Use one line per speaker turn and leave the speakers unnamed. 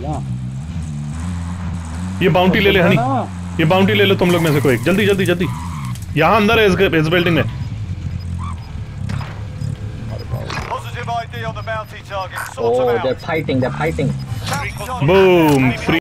ये बाउंटी ले ले हनी, ये बाउंटी ले लो तुम लोग में से कोई, जल्दी जल्दी जल्दी। यहाँ अंदर है इस बिल्डिंग में।
Oh, they're fighting.
बूम।